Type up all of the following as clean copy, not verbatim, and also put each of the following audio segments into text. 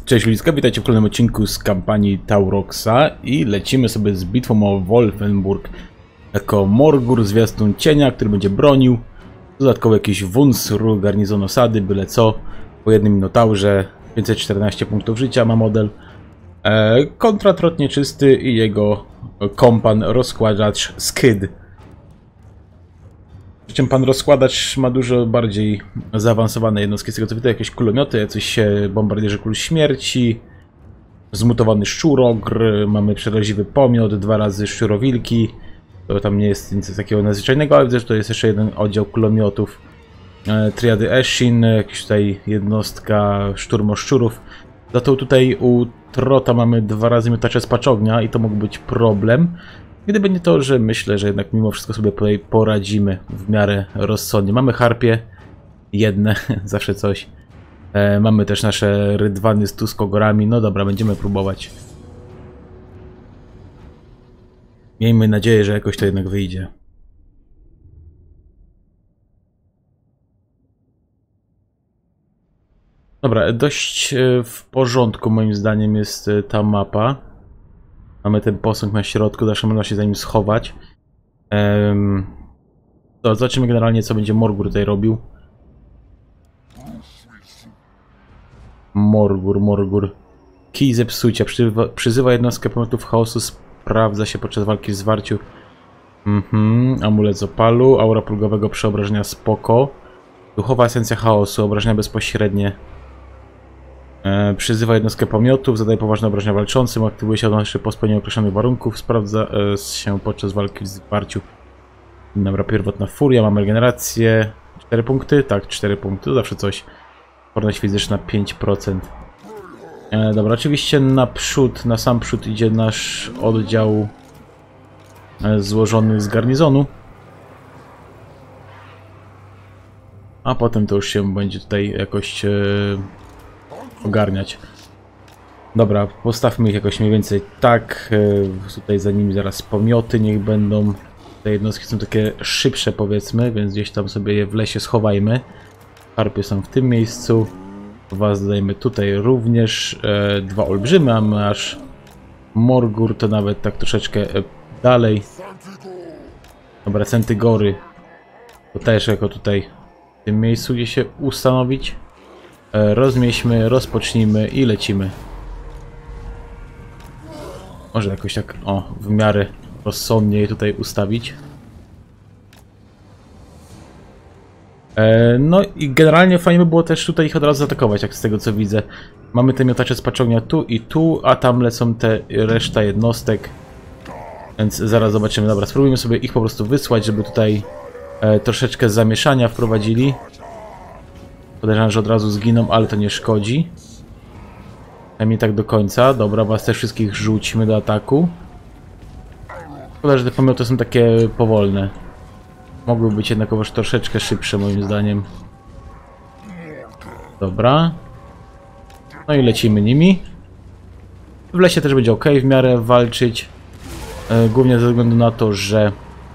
Cześć ludziska, witajcie w kolejnym odcinku z kampanii Tauroxa i lecimy sobie z bitwą o Wolfenburg jako Morgur, zwiastun cienia, który będzie bronił. Dodatkowo jakiś Wunsur, garnizon osady, byle co, po jednym minotaurze, 514 punktów życia ma model. Kontra Trot Nieczysty i jego kompan rozkładacz Skid. Przy czym pan rozkładacz ma dużo bardziej zaawansowane jednostki, z tego co widzę, jakieś kulomioty, jacyś bombardierzy kul śmierci, zmutowany szczurogr, mamy przeraźliwy pomiot, 2 razy szczurowilki, to tam nie jest nic takiego nadzwyczajnego, ale widzę, że to jest jeszcze jeden oddział kulomiotów, triady Eshin, jakaś tutaj jednostka szturmoszczurów. Za to tutaj u Trota mamy 2 razy miotacze z paczognia i to mógł być problem. Gdyby nie to, że myślę, że jednak mimo wszystko sobie tutaj poradzimy w miarę rozsądnie. Mamy harpie, jedne, zawsze coś. Mamy też nasze rydwany z tuskogorami. No dobra, będziemy próbować. Miejmy nadzieję, że jakoś to jednak wyjdzie. Dobra, dość w porządku moim zdaniem jest ta mapa. Mamy ten posąg na środku, zawsze można się za nim schować. To zobaczymy generalnie, co będzie Morgur tutaj robił. Morgur. Kij zepsucia. Przyzywa jednostkę pomiotów chaosu. Sprawdza się podczas walki w zwarciu. Amulet z opalu. Aura pulgowego przeobrażenia spoko. Duchowa esencja chaosu. Obrażenia bezpośrednie. Przyzywa jednostkę pomiotów, zadaje poważne obrażenia walczącym, aktywuje się po spełnieniu określonych warunków, sprawdza się podczas walki w zwarciu. Dobra, pierwotna furia, mamy regenerację. 4 punkty? Tak, 4 punkty, to zawsze coś. Odporność fizyczna 5%. Dobra, oczywiście na sam przód idzie nasz oddział złożony z garnizonu. A potem to już się będzie tutaj jakoś ogarniać. Dobra, postawmy ich jakoś mniej więcej tak. Tutaj za nimi zaraz pomioty niech będą. Te jednostki są takie szybsze powiedzmy, więc gdzieś tam sobie je w lesie schowajmy. Harpie są w tym miejscu. Was dodajemy tutaj również. 2 olbrzymy, a my aż Morgur to nawet tak troszeczkę dalej. Dobra, Centygory to też jako tutaj w tym miejscu gdzie się ustanowić. Rozmieśćmy, rozpocznijmy i lecimy. Może jakoś tak, w miarę rozsądnie je tutaj ustawić. No i generalnie fajnie by było też tutaj ich od razu zaatakować, jak z tego co widzę. Mamy te miotacze z paczognia tu i tu, a tam lecą te reszta jednostek. Więc zaraz zobaczymy. Dobra, spróbujmy sobie ich po prostu wysłać, żeby tutaj troszeczkę zamieszania wprowadzili. Podejrzewam, że od razu zginą, ale to nie szkodzi. Przynajmniej tak do końca. Dobra, was też wszystkich rzućmy do ataku. Szkoda, że te pomioty są takie powolne. Mogły być jednakowoż troszeczkę szybsze moim zdaniem. Dobra. No i lecimy nimi. W lesie też będzie ok w miarę walczyć. Głównie ze względu na to, że...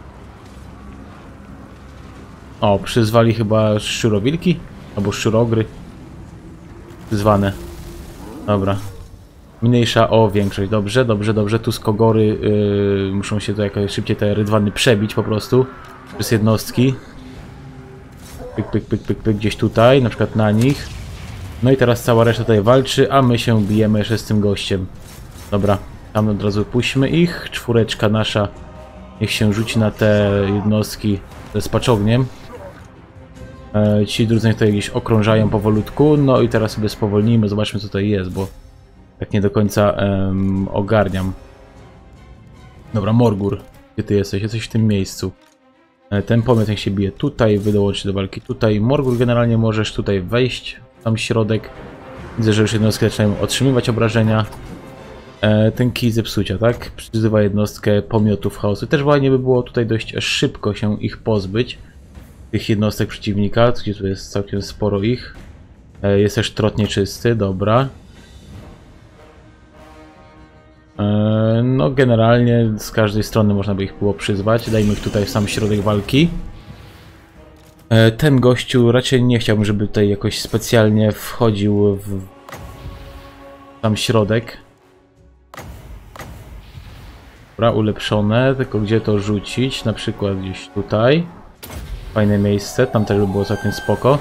przyzwali chyba szczurowilki? Albo szczurogry. Zwane. Dobra. Mniejsza o większość. Dobrze. Tuskogory muszą się tutaj jakoś szybciej te rydwany przebić po prostu. Przez jednostki. Pyk, gdzieś tutaj. Na przykład na nich. No i teraz cała reszta tutaj walczy, a my się bijemy jeszcze z tym gościem. Dobra. Tam od razu puśćmy ich. 4 nasza. Niech się rzuci na te jednostki z paczogniem. Ci drudzy tutaj gdzieś okrążają powolutku, no i teraz sobie spowolnijmy, zobaczmy co tutaj jest, bo tak nie do końca ogarniam. Dobra, Morgur, gdzie ty jesteś? Jesteś w tym miejscu. Ten pomiot niech się bije tutaj, wy dołączycie do walki tutaj. Morgur generalnie możesz tutaj wejść, tam środek. Widzę, że już jednostki zaczynają otrzymywać obrażenia. Ten kij zepsucia, tak? Przyzywa jednostkę pomiotów chaosu. Też fajnie by było tutaj dość szybko się ich pozbyć. Tych jednostek przeciwnika, gdzie tu jest całkiem sporo ich. Jest też Trot Nieczysty, dobra. No generalnie z każdej strony można by ich było przyzwać. Dajmy ich tutaj w sam środek walki. Ten gościu raczej nie chciałbym, żeby tutaj jakoś specjalnie wchodził Tam środek. Dobra, ulepszone, tylko gdzie to rzucić? Na przykład gdzieś tutaj. Fajne miejsce, tam też by było całkiem spoko.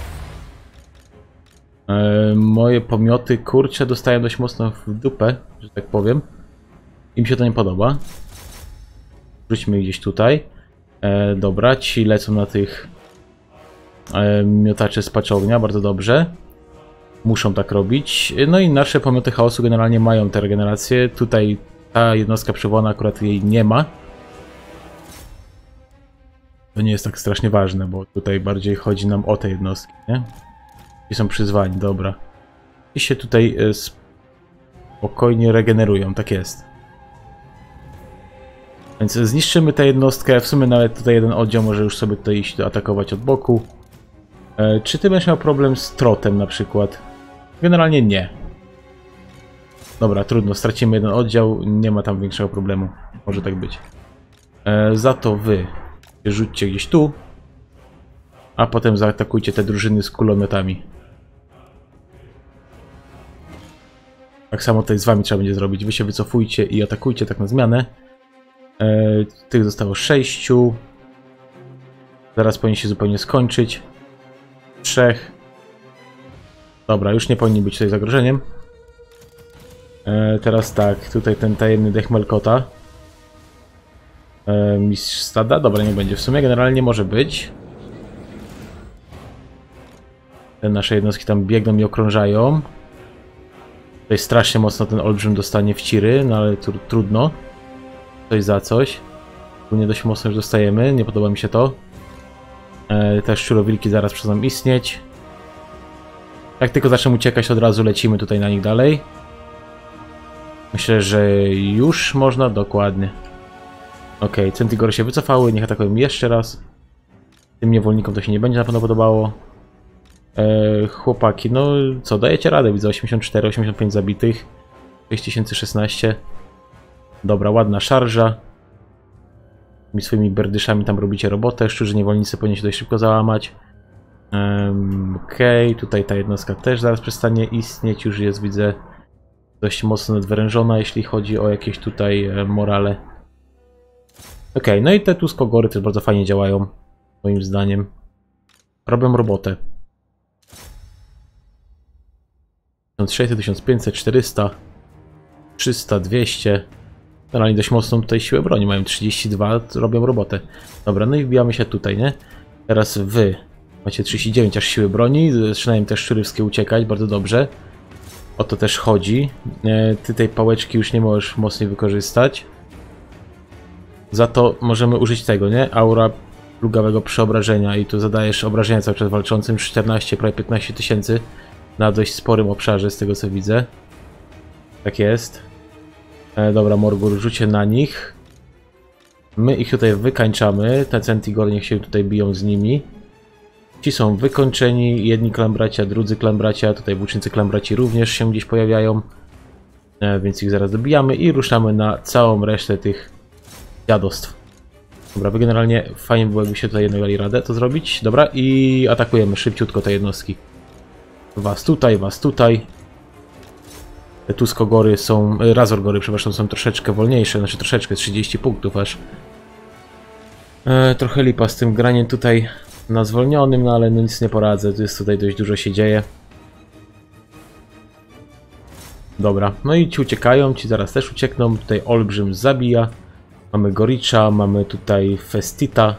Moje pomioty, kurcze, dostają dość mocno w dupę, że tak powiem. Im się to nie podoba. Rzućmy gdzieś tutaj. Dobra, ci lecą na tych miotacze z paczownia, bardzo dobrze. Muszą tak robić. No i nasze pomioty chaosu generalnie mają tę regenerację. Tutaj ta jednostka przywołana akurat jej nie ma. To nie jest tak strasznie ważne, bo tutaj bardziej chodzi nam o te jednostki, nie? I są przyzwani, dobra. I się tutaj spokojnie regenerują, tak jest. Więc zniszczymy tę jednostkę, w sumie nawet tutaj jeden oddział może już sobie tutaj iść atakować od boku. Czy ty będziesz miał problem z trotem na przykład? Generalnie nie. Dobra, trudno, stracimy jeden oddział, nie ma tam większego problemu. Może tak być. Za to wy rzućcie gdzieś tu, a potem zaatakujcie te drużyny z kulometami. Tak samo tutaj z wami trzeba będzie zrobić. Wy się wycofujcie i atakujcie tak na zmianę. Tych zostało 6. Zaraz powinien się zupełnie skończyć. 3. Dobra, już nie powinni być tutaj zagrożeniem. Teraz tak, tutaj ten tajemny dech Melkota. Mistrz stada? Dobra, nie będzie w sumie. Generalnie może być. Te nasze jednostki tam biegną i okrążają. Tutaj strasznie mocno ten olbrzym dostanie w ciry, no ale trudno. Coś za coś. Tu nie dość mocno już dostajemy, nie podoba mi się to. Te szczurowilki zaraz przestaną istnieć. Jak tylko zaczną uciekać, od razu lecimy tutaj na nich dalej. Myślę, że już można, dokładnie. Ok, Centigory się wycofały, niech atakują jeszcze raz. Tym niewolnikom to się nie będzie na pewno podobało. Chłopaki, no co, dajecie radę, widzę 84, 85 zabitych. 6016. Dobra, ładna szarża. Tymi swoimi berdyszami tam robicie robotę. Szczurzy niewolnicy powinni się dość szybko załamać. Okej, tutaj ta jednostka też zaraz przestanie istnieć. Już jest, widzę, dość mocno nadwyrężona, jeśli chodzi o jakieś tutaj morale. Okej, no i te Tuskogory też bardzo fajnie działają, moim zdaniem. Robią robotę. 1600, 1500, 400, 300, 200. Generalnie dość mocną tutaj siłę broni. Mają 32, robią robotę. Dobra, no i wbijamy się tutaj, nie? Teraz wy macie 39 aż siły broni. Zaczynają też szczurywskie uciekać, bardzo dobrze. O to też chodzi. Ty tej pałeczki już nie możesz mocniej wykorzystać. Za to możemy użyć tego, nie? Aura plugawego przeobrażenia i tu zadajesz obrażenia cały czas walczącym. 14, prawie 15 tysięcy na dość sporym obszarze, z tego co widzę. Tak jest. Dobra, Morgur, rzucie na nich. My ich tutaj wykańczamy. Te Centigory niech się tutaj biją z nimi. Ci są wykończeni. Jedni klambracia, drudzy klambracia. Tutaj włócznicy klambraci również się gdzieś pojawiają. Więc ich zaraz dobijamy i ruszamy na całą resztę tych dziadostw. Dobra, wy generalnie fajnie było, jakby się tutaj jednak dali radę to zrobić. Dobra, i atakujemy szybciutko te jednostki. Was tutaj, was tutaj. Te Tuskogory są, Razorgory, przepraszam, są troszeczkę wolniejsze, znaczy troszeczkę, 30 punktów aż. Trochę lipa z tym graniem tutaj na zwolnionym, no ale no nic nie poradzę, tu jest tutaj dość dużo się dzieje. Dobra, no i ci uciekają, ci zaraz też uciekną, tutaj Olbrzym zabija. Mamy Goricza, mamy tutaj Festita.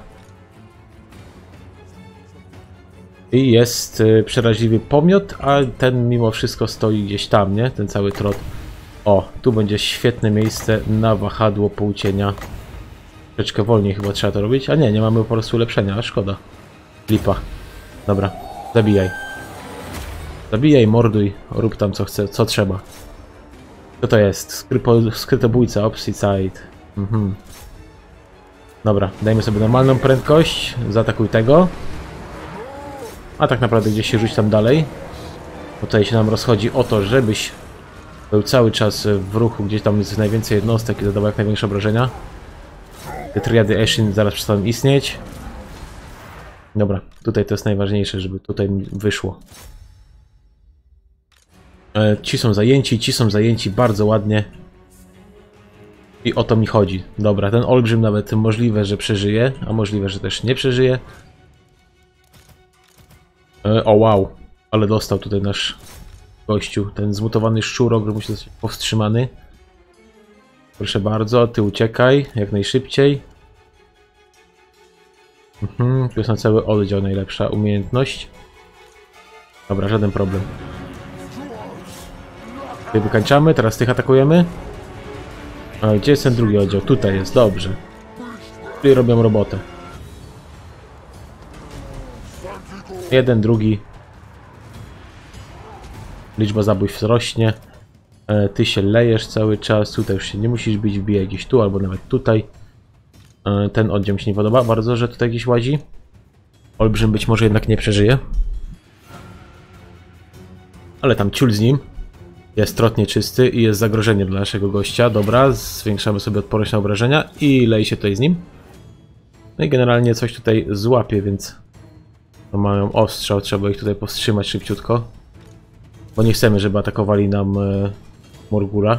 I jest przeraźliwy pomiot, a ten mimo wszystko stoi gdzieś tam, nie? Ten cały trot. O, tu będzie świetne miejsce na wahadło półcienia. Troszeczkę wolniej chyba trzeba to robić. A nie, nie mamy po prostu ulepszenia, a szkoda. Lipa. Dobra, zabijaj. Zabijaj, morduj, rób tam co chce, co trzeba. Co to jest? Skrytobójca, opposite side. Dobra, dajmy sobie normalną prędkość. Zaatakuj tego. A tak naprawdę gdzieś się rzuć tam dalej. Bo tutaj się nam rozchodzi o to, żebyś był cały czas w ruchu, gdzieś tam jest najwięcej jednostek i zadawał jak największe obrażenia. Te triady Eshin zaraz przestaną istnieć. Dobra, tutaj to jest najważniejsze, żeby tutaj wyszło. Ci są zajęci bardzo ładnie. I o to mi chodzi. Dobra, ten olbrzym nawet możliwe, że przeżyje, a możliwe, że też nie przeżyje. O wow, ale dostał tutaj nasz gościu. Ten zmutowany szczurok musi zostać powstrzymany. Proszę bardzo, ty uciekaj jak najszybciej. Tu jest na cały oddział najlepsza umiejętność. Dobra, żaden problem. Tutaj wykańczamy, teraz tych atakujemy. A gdzie jest ten drugi oddział? Tutaj jest, dobrze. Tutaj robią robotę. Jeden, drugi. Liczba zabójstw rośnie. Ty się lejesz cały czas. Tutaj już się nie musisz bić, wbijaj gdzieś tu albo nawet tutaj. Ten oddział mi się nie podoba bardzo, że tutaj gdzieś łazi. Olbrzym być może jednak nie przeżyje. Ale tam ciul z nim. Jest trotnie czysty i jest zagrożenie dla naszego gościa. Dobra, zwiększamy sobie odporność na obrażenia i lej się tutaj z nim. No i generalnie coś tutaj złapie, więc to mają ostrzał, trzeba ich tutaj powstrzymać szybciutko. Bo nie chcemy, żeby atakowali nam Morgura.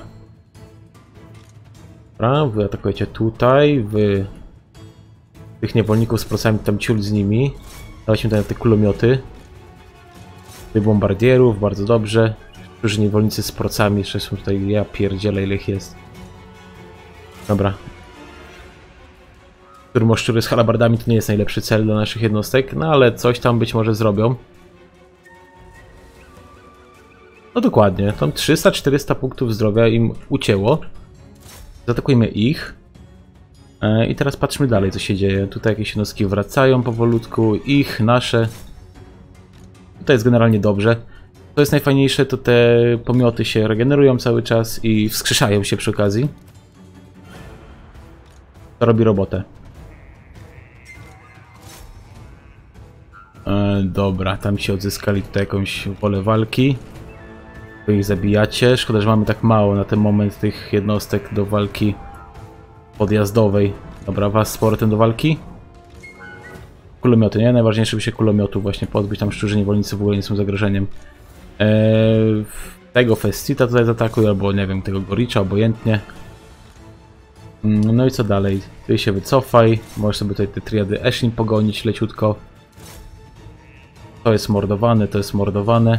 Dobra, wy atakujecie tutaj, wy tych niewolników z procami tam ciul z nimi. Dawajmy tutaj na te kulomioty. Wy bombardierów, bardzo dobrze. Którzy niewolnicy z procami, jeszcze są tutaj, ja pierdzielę ile ich jest. Dobra. Turmoszczury z halabardami to nie jest najlepszy cel dla naszych jednostek, no ale coś tam być może zrobią. No dokładnie, tam 300-400 punktów zdrowia im ucięło. Zaatakujmy ich. I teraz patrzmy dalej, co się dzieje. Tutaj jakieś jednostki wracają powolutku, ich, nasze. Tutaj jest generalnie dobrze. Co jest najfajniejsze, to te pomioty się regenerują cały czas i wskrzeszają się przy okazji. To robi robotę. Dobra, tam ci odzyskali tutaj jakąś wolę walki. Wy ich zabijacie. Szkoda, że mamy tak mało na ten moment tych jednostek do walki podjazdowej. Dobra, was z powrotem do walki. Kulomioty, nie? Najważniejsze by się kulomiotów właśnie pozbyć. Tam szczurzy niewolnicy w ogóle nie są zagrożeniem. Tego Festita tutaj zaatakuj, albo nie wiem, tego Goricza, obojętnie. No i co dalej? Ty się wycofaj. Możesz sobie tutaj te triady Eshin pogonić leciutko. To jest mordowane, to jest mordowane.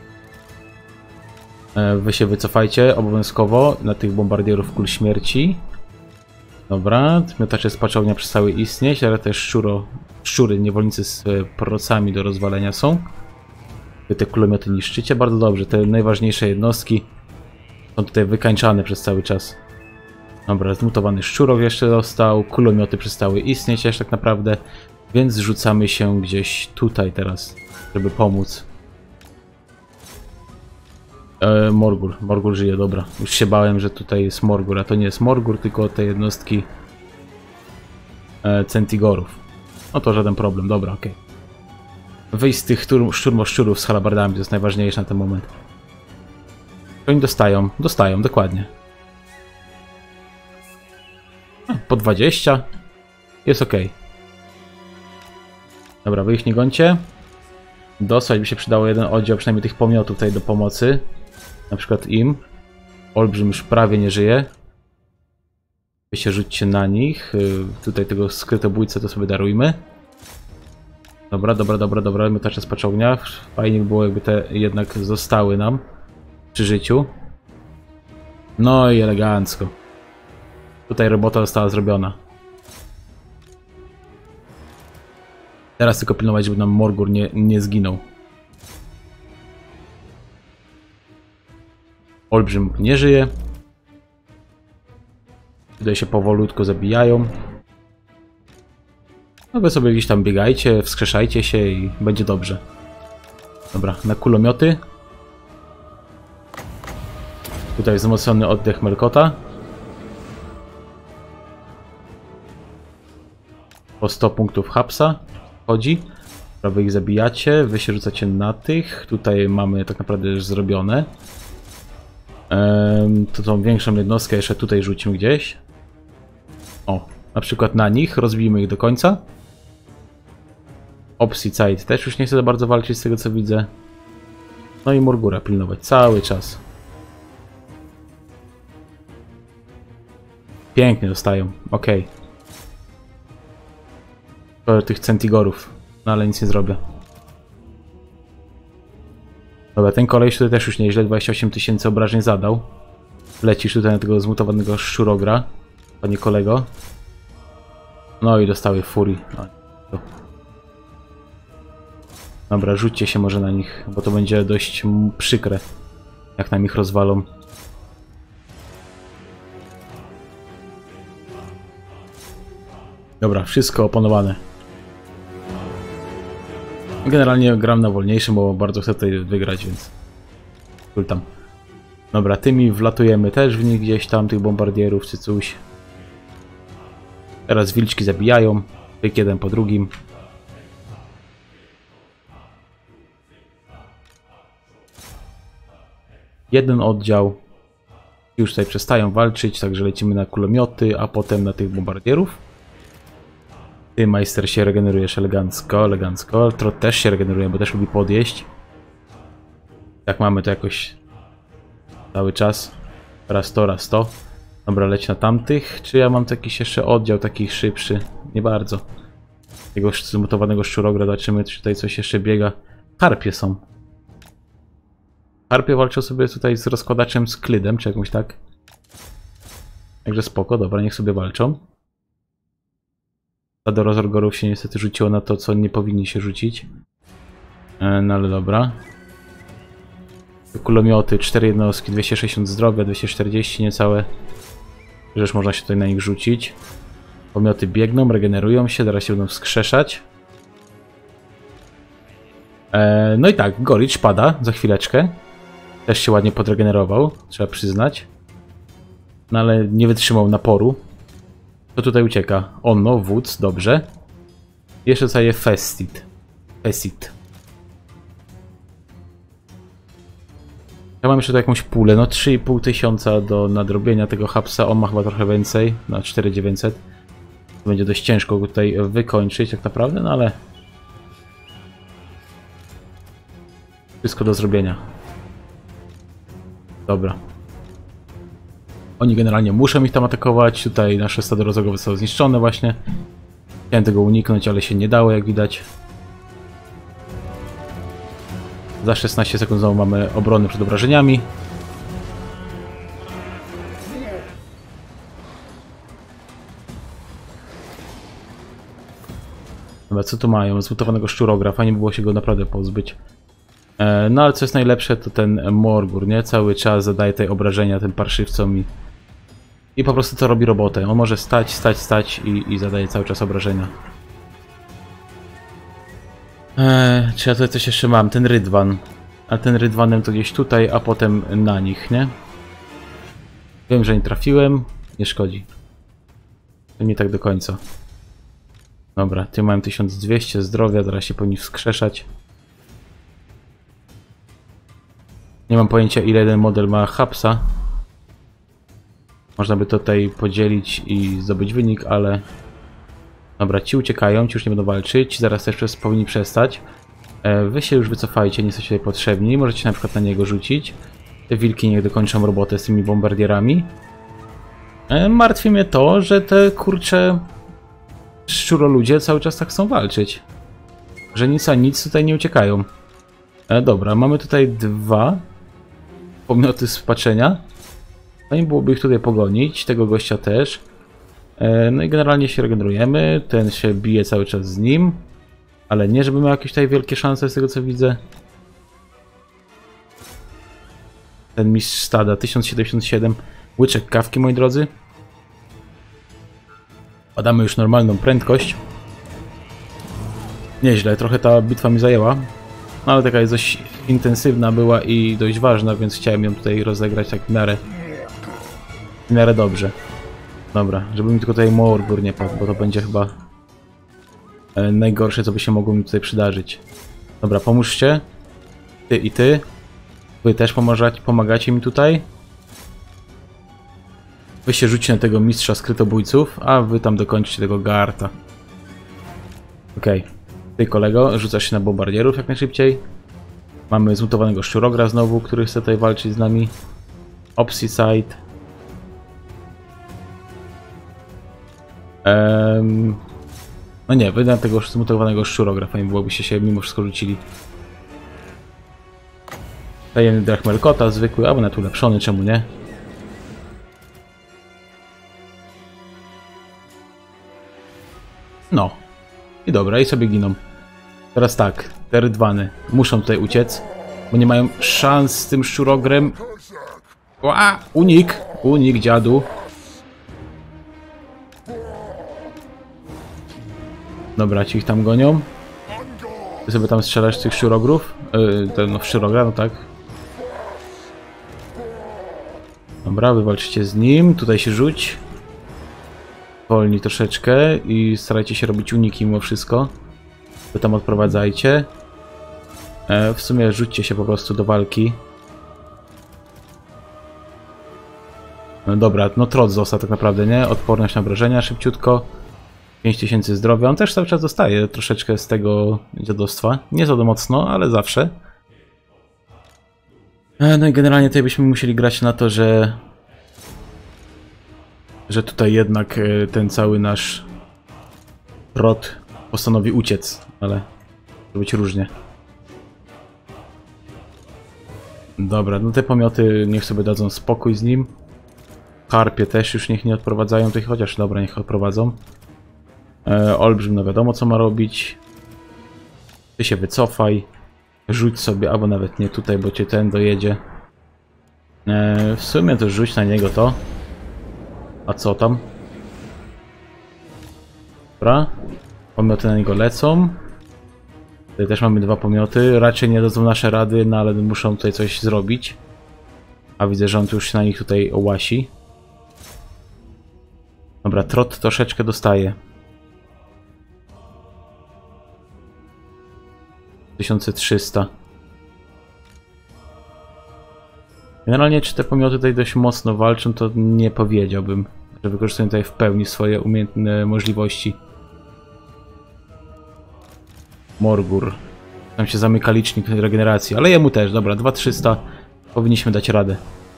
Wy się wycofajcie obowiązkowo na tych bombardierów kul śmierci. Dobra, miotacze spaczownia przestały istnieć, ale też szczury, niewolnicy z procami do rozwalenia są. Wy te kulomioty niszczycie, bardzo dobrze, te najważniejsze jednostki są tutaj wykańczane przez cały czas. Dobra, zmutowany szczurok jeszcze został, kulomioty przestały istnieć jeszcze tak naprawdę, więc rzucamy się gdzieś tutaj teraz, żeby pomóc. Morgur żyje, dobra. Już się bałem, że tutaj jest Morgur, a to nie jest Morgur, tylko te jednostki Centigorów. No to żaden problem, dobra, okej. Wyjść z tych szturmoszczurów z halabardami, to jest najważniejsze na ten moment. Oni dostają, dokładnie. Po 20. Jest ok. Dobra, wy ich nie gońcie. Dosłać by się przydało jeden oddział, przynajmniej tych pomiotów tutaj do pomocy. Na przykład im. Olbrzym już prawie nie żyje. Wy się rzućcie na nich. Tutaj tego skrytobójcę to sobie darujmy. Dobra. Miotacze z paczownia. Fajnie by było, jakby te jednak zostały nam przy życiu. No i elegancko. Tutaj robota została zrobiona. Teraz tylko pilnować, żeby nam Morgur nie zginął. Olbrzym nie żyje. Tutaj się powolutku zabijają. No wy sobie gdzieś tam biegajcie, wskrzeszajcie się i będzie dobrze. Dobra, na kulomioty. Tutaj wzmocniony oddech Melkota. Po 100 punktów hapsa chodzi. Wy ich zabijacie, wy się rzucacie na tych. Tutaj mamy tak naprawdę już zrobione. To tą większą jednostkę jeszcze tutaj rzucimy gdzieś. O, na przykład na nich, rozbijmy ich do końca. Opsicide też już nie chce za bardzo walczyć z tego co widzę. No i Morgura pilnować cały czas. Pięknie dostają, okej. To tych Centigorów, no ale nic nie zrobię. Dobra, ten koleś tutaj też już nieźle, 28 000 obrażeń zadał. Lecisz tutaj na tego zmutowanego szczurogra, panie kolego. No i dostały furii. Dobra, rzućcie się może na nich, bo to będzie dość przykre, jak nam ich rozwalą. Dobra, wszystko opanowane. Generalnie gram na wolniejszym, bo bardzo chcę tutaj wygrać, więc... tam. Dobra, tymi wlatujemy też w nich gdzieś tam, tych bombardierów czy coś. Teraz wilczki zabijają, pyk jeden po drugim. Jeden oddział. Już tutaj przestają walczyć, także lecimy na kulomioty, a potem na tych bombardierów. Ty, majster, się regenerujesz elegancko, elegancko. Trot też się regeneruje, bo też lubi podjeść. Tak mamy to jakoś cały czas. Raz to, raz to. Dobra, leć na tamtych. Czy ja mam tu jakiś jeszcze oddział taki szybszy? Nie bardzo. Tego zmutowanego szczurogra, zobaczymy, czy tutaj coś jeszcze biega. Harpie są. Harpie walczą sobie tutaj z rozkładaczem Sklydem, czy jakąś tak. Także spoko, dobra, niech sobie walczą. Do Rozorgorów się niestety rzuciło na to, co nie powinni się rzucić. No ale dobra. Kulomioty, 4 jednostki, 260 zdrowia, 240 niecałe. Rzecz można się tutaj na nich rzucić. Pomioty biegną, regenerują się, zaraz się będą wskrzeszać. No i tak, Gorycz pada za chwileczkę. Też się ładnie podregenerował, trzeba przyznać. No ale nie wytrzymał naporu. To tutaj ucieka. Onno, wódz, dobrze. Jeszcze dostaje Festit. Ja mam jeszcze tu jakąś pulę, no 3500 do nadrobienia tego hapsa. On ma chyba trochę więcej, na 4900. Będzie dość ciężko go tutaj wykończyć tak naprawdę, no ale... Wszystko do zrobienia. Dobra. Oni generalnie muszą ich tam atakować. Tutaj nasze stado rozogowe zostało zniszczone właśnie. Chciałem tego uniknąć, ale się nie dało, jak widać. Za 16 sekund znowu mamy obrony przed obrażeniami. Dobra, co tu mają? Zmutowanego szczurogra. Fajnie by było się go naprawdę pozbyć. No ale co jest najlepsze, to ten Morgur, nie? Cały czas zadaje tutaj obrażenia tym parszywcom i po prostu to robi robotę. On może stać i zadaje cały czas obrażenia. Czy ja tutaj coś jeszcze mam? Ten Rydwan. A ten Rydwanem to gdzieś tutaj, a potem na nich, nie? Wiem, że nie trafiłem. Nie szkodzi. To nie tak do końca. Dobra, ty mają 1200 zdrowia, zaraz się powinni wskrzeszać. Nie mam pojęcia, ile jeden model ma hapsa. Można by to tutaj podzielić i zdobyć wynik, ale... Dobra, ci uciekają, ci już nie będą walczyć, zaraz też powinni przestać. Wy się już wycofajcie, nie jesteście tutaj potrzebni, możecie na przykład na niego rzucić. Te wilki niech dokończą robotę z tymi bombardierami. Martwi mnie to, że te kurcze szczuroludzie cały czas tak chcą walczyć. Że nic a nic tutaj nie uciekają. Dobra, mamy tutaj 2 pomioty spaczenia. Fajnie byłoby ich tutaj pogonić, tego gościa też. No i generalnie się regenerujemy, ten się bije cały czas z nim. Ale nie, żeby miał jakieś tutaj wielkie szanse z tego co widzę. Ten mistrz stada, 1077. Łyczek kawki, moi drodzy. Badamy już normalną prędkość. Nieźle, trochę ta bitwa mi zajęła. No ale taka jest dość intensywna była i dość ważna, więc chciałem ją tutaj rozegrać tak w miarę dobrze. Dobra, żeby mi tylko tutaj Morgur nie padł, bo to będzie chyba najgorsze, co by się mogło mi tutaj przydarzyć. Dobra, pomóżcie. Ty i ty. Wy też pomagacie mi tutaj. Wy się rzućcie na tego mistrza skrytobójców, a wy tam dokończcie tego Garta. Okej. Ty kolego, rzucasz się na bombardierów jak najszybciej. Mamy zmutowanego szczurogra znowu, który chce tutaj walczyć z nami. Opsicide. No nie, wydam tego zmutowanego szczurogra, fajnie byłoby się mimo wszystko rzucili. Tajemny Drachmerkota, zwykły, albo nawet ulepszony, czemu nie? No. I dobra, i sobie giną. Teraz tak, te rydwany muszą tutaj uciec, bo nie mają szans z tym szczurogrem. Ła! Unik! Unik, dziadu. Dobra, ci ich tam gonią. Ty sobie tam strzelasz z tych szczurogrów? No szczurogra, no tak. Dobra, wywalczycie z nim. Tutaj się rzuć. Wolni troszeczkę i starajcie się robić uniki mimo wszystko. Wy tam odprowadzajcie. W sumie rzućcie się po prostu do walki. No dobra, no Trot został tak naprawdę, nie? Odporność na obrażenia szybciutko. 5000 zdrowia. On też cały czas dostaje troszeczkę z tego dziadostwa. Nie za mocno, ale zawsze. No i generalnie tutaj byśmy musieli grać na to, że tutaj jednak ten cały nasz Trot postanowi uciec, ale może być różnie. Dobra, no te pomioty niech sobie dadzą spokój z nim. Harpie też już niech nie odprowadzają tych, chociaż dobra, niech odprowadzą. Olbrzym, no wiadomo co ma robić. Ty się wycofaj. Rzuć sobie, albo nawet nie tutaj, bo cię ten dojedzie. W sumie to rzuć na niego to. A co tam? Dobra. Pomioty na niego lecą. Tutaj też mamy 2 pomioty. Raczej nie dadzą nasze rady, no ale muszą tutaj coś zrobić. A widzę, że on tu już się na nich tutaj ołasi. Dobra, Trot troszeczkę dostaje. 1300. Generalnie, czy te pomioty tutaj dość mocno walczą, to nie powiedziałbym, że wykorzystują tutaj w pełni swoje umiejętne możliwości. Morgur. Tam się zamyka licznik regeneracji, ale jemu też. Dobra, 2300. Powinniśmy dać radę.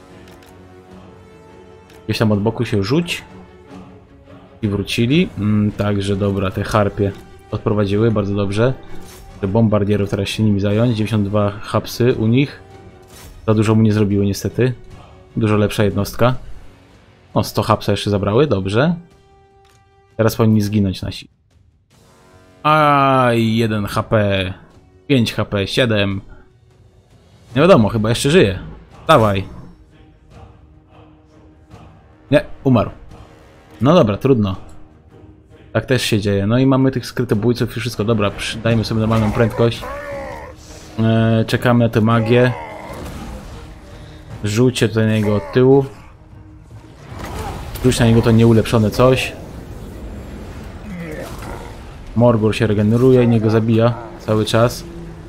Gdzieś tam od boku się rzuć. I wrócili. Także dobra, te harpie odprowadziły, bardzo dobrze. Bombardierów teraz się nimi zająć. 92 hapsy u nich. Za dużo mu nie zrobiły niestety. Dużo lepsza jednostka. O, 100 hapsa jeszcze zabrały, dobrze. Teraz powinni zginąć nasi. Aj, 1 HP. 5 HP, 7. Nie wiadomo, chyba jeszcze żyje. Dawaj. Nie, umarł. No dobra, trudno. Tak też się dzieje. No i mamy tych skrytobójców i wszystko. Dobra, dajmy sobie normalną prędkość. Czekamy na tę magię. Rzućcie tutaj na niego od tyłu. Rzuć na niego to nieulepszone coś. Morgur się regeneruje i niego zabija cały czas.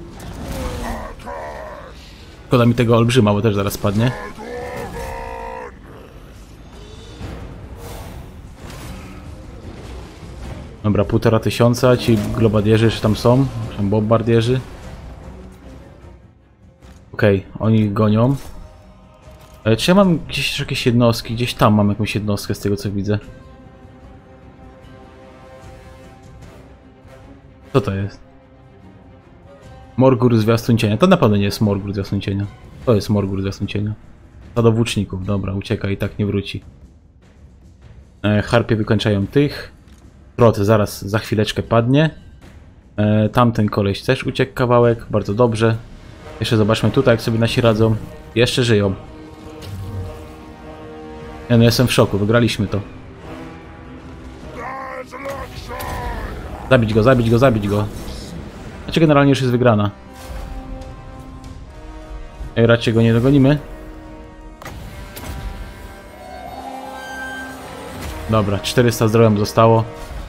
Szkoda mi tego olbrzyma, bo też zaraz spadnie. Dobra, 1500, ci globadierzy jeszcze tam są, tam bombardierzy. Okej, oni ich gonią. Czy ja mam gdzieś jakieś jednostki? Gdzieś tam mam jakąś jednostkę z tego co widzę. Co to jest? Morgur zwiastun cienia. To na pewno nie jest Morgur zwiastun cienia. To jest Morgur zwiastun cienia. Stado włóczników. Dobra, ucieka i tak nie wróci. Harpie wykończają tych. Trot zaraz za chwileczkę padnie. Tamten koleś też uciekł kawałek. Bardzo dobrze. Jeszcze zobaczmy tutaj, jak sobie nasi radzą. Jeszcze żyją. Ja no jestem w szoku. Wygraliśmy to. Zabić go, zabić go, zabić go. Znaczy generalnie już jest wygrana. Raczej go nie dogonimy. Dobra, 400 zdrowia mu zostało.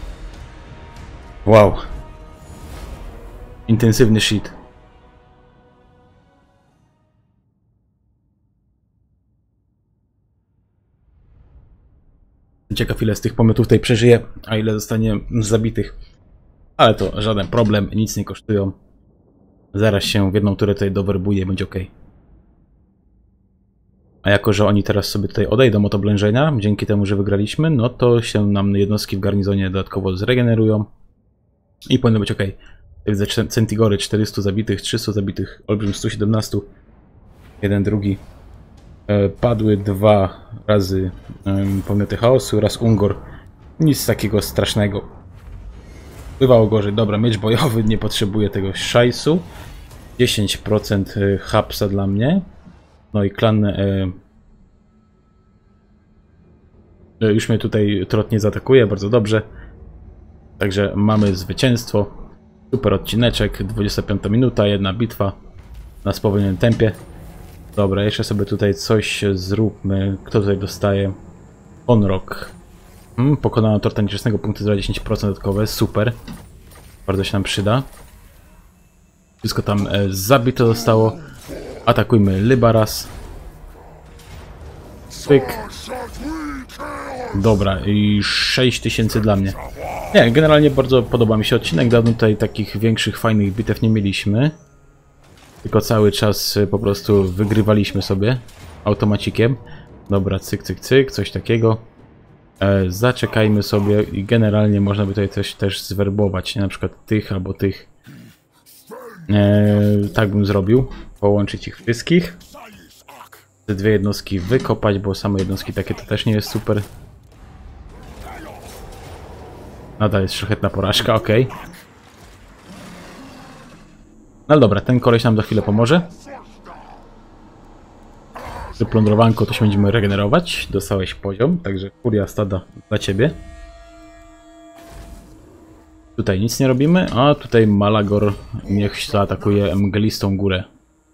Wow. Intensywny shit. Ciekaw ile z tych pomiotów tutaj przeżyje, a ile zostanie zabitych. Ale to żaden problem, nic nie kosztują. Zaraz się w jedną turę tutaj dowerbuję, będzie ok. A jako, że oni teraz sobie tutaj odejdą od oblężenia, dzięki temu, że wygraliśmy, no to się nam jednostki w garnizonie dodatkowo zregenerują i powinno być ok. Widzę Centigory 400 zabitych, 300 zabitych, Olbrzym 117, jeden drugi. Padły 2 razy pomioty chaosu, raz Ungor. Nic takiego strasznego. Bywało gorzej. Dobra, miecz bojowy, nie potrzebuje tego szajsu. 10% hapsa dla mnie. No i klan... już mnie tutaj Trot nie zaatakuje, bardzo dobrze. Także mamy zwycięstwo. Super odcineczek, 25 minuta, jedna bitwa na spowolnionym tempie. Dobra, jeszcze sobie tutaj coś zróbmy. Kto tutaj dostaje? Onrok. Pokonano Torta Nieczystego, punkty zdrowia 10% dodatkowe, super. Bardzo się nam przyda. Wszystko tam zabito zostało. Atakujmy Lybaras. Pyk. Dobra, i 6000 dla mnie. Nie, generalnie bardzo podoba mi się odcinek. Dawno tutaj takich większych, fajnych bitew nie mieliśmy. Tylko cały czas po prostu wygrywaliśmy sobie automacikiem. Dobra, cyk, cyk, cyk, coś takiego. Zaczekajmy sobie i generalnie można by tutaj coś też zwerbować, nie? Na przykład tych albo tych. Tak bym zrobił. Połączyć ich wszystkich. Te dwie jednostki wykopać, bo same jednostki takie to też nie jest super. Nadal jest szlachetna porażka, ok. No dobra, ten koleś nam za chwilę pomoże. Plądrowanko to się będziemy regenerować. Dostałeś poziom, także furia stada dla ciebie. Tutaj nic nie robimy, a tutaj Malagor niech zaatakuje mglistą górę.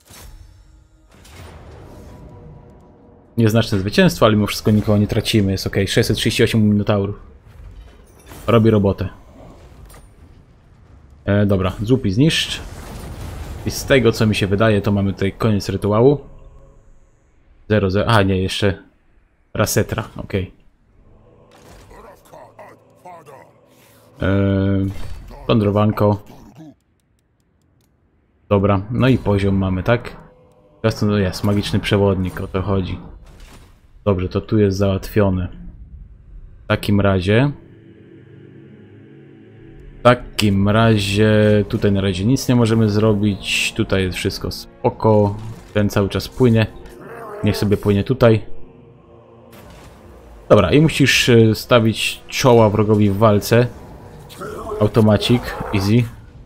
Nieznaczne zwycięstwo, ale mimo wszystko nikogo nie tracimy, jest ok. 638 minotaurów. Robi robotę. Dobra, złup i zniszcz. I z tego co mi się wydaje, to mamy tutaj koniec rytuału. 0-0. A nie, jeszcze Rasetra, ok. Plądrowanko. Dobra, no i poziom mamy, tak? Teraz to jest magiczny przewodnik, o to chodzi. Dobrze, to tu jest załatwione. W takim razie tutaj na razie nic nie możemy zrobić. Tutaj jest wszystko spoko. Ten cały czas płynie. Niech sobie płynie tutaj. Dobra, i musisz stawić czoła wrogowi w walce. Automacik, easy.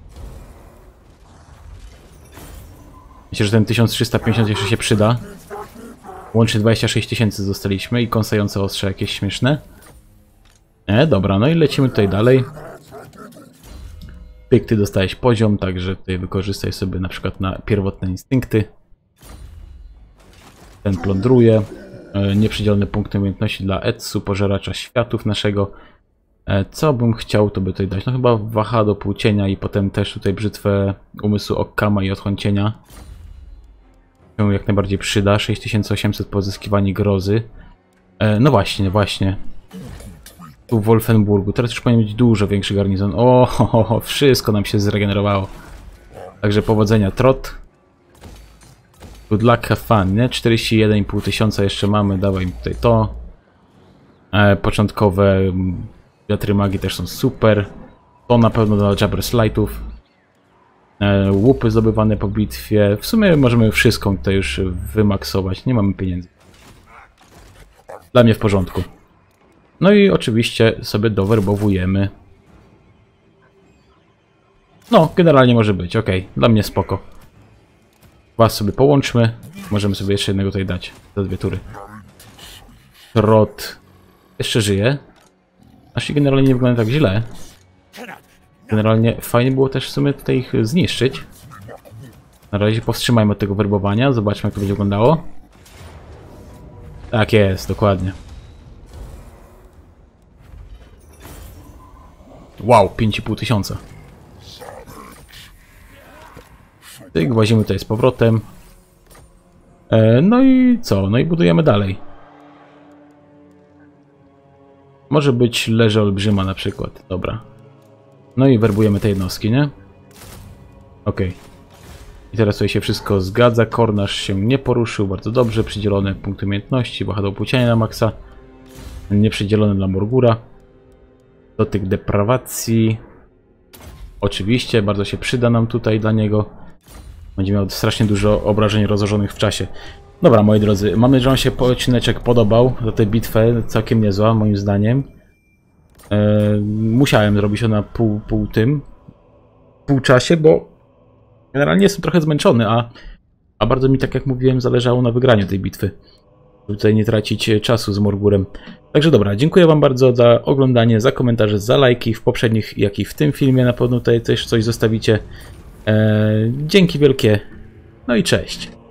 Myślę, że ten 1350 jeszcze się przyda. Łącznie 26 000 dostaliśmy i kąsające ostrze jakieś śmieszne. Dobra, no i lecimy tutaj dalej. Pyk, ty dostałeś poziom, także tutaj wykorzystaj sobie na przykład na pierwotne instynkty. Ten plądruje. Nieprzydzielone punkty umiejętności dla Etsu, pożeracza światów naszego. Co bym chciał, to by tutaj dać? No chyba waha do półcienia i potem też tutaj brzytwę umysłu Okkama i otchłęcienia. Się jak najbardziej przyda. 6800 pozyskiwanie grozy. No właśnie, właśnie. Tu w Wolfenburgu. Teraz już powinien być dużo większy garnizon. O, wszystko nam się zregenerowało. Także powodzenia, Trot. Good luck, have fun, nie? 41,5 tysiąca jeszcze mamy, dawaj mi tutaj to. Początkowe wiatry magii też są super. To na pewno dla Jabberslite'ów. Łupy zdobywane po bitwie. W sumie możemy wszystko tutaj już wymaksować, nie mamy pieniędzy. Dla mnie w porządku. No i oczywiście sobie dowerbowujemy. No, generalnie może być, ok. Dla mnie spoko. Was sobie połączmy. Możemy sobie jeszcze jednego tutaj dać. Za 2 tury. Trot jeszcze żyje. Aż generalnie nie wygląda tak źle. Generalnie fajnie było też w sumie tutaj ich zniszczyć. Na razie powstrzymajmy od tego werbowania. Zobaczmy, jak to będzie wyglądało. Tak jest, dokładnie. Wow, 5,5 tysiąca. Tyk, włazimy tutaj z powrotem. No i co? No i budujemy dalej. Może być leże olbrzyma na przykład. Dobra. No i werbujemy te jednostki, nie? Okej. I teraz tutaj się wszystko zgadza. Kornasz się nie poruszył, bardzo dobrze. Przydzielone punkty umiejętności, wahadło płcienia na maksa. Nieprzydzielone dla Morgura. Dotyk deprawacji. Oczywiście, bardzo się przyda nam tutaj dla niego. Będzie miał strasznie dużo obrażeń rozłożonych w czasie. Dobra, moi drodzy, mam nadzieję, że wam się odcineczek podobał. Za tę bitwę całkiem niezła, moim zdaniem. Musiałem zrobić ją na pół czasie, bo generalnie jestem trochę zmęczony, a bardzo mi, tak jak mówiłem, zależało na wygraniu tej bitwy. Tutaj nie tracić czasu z Morgurem. Także dobra, dziękuję wam bardzo za oglądanie, za komentarze, za lajki w poprzednich, jak i w tym filmie. Na pewno tutaj też coś zostawicie. Dzięki wielkie. No i cześć.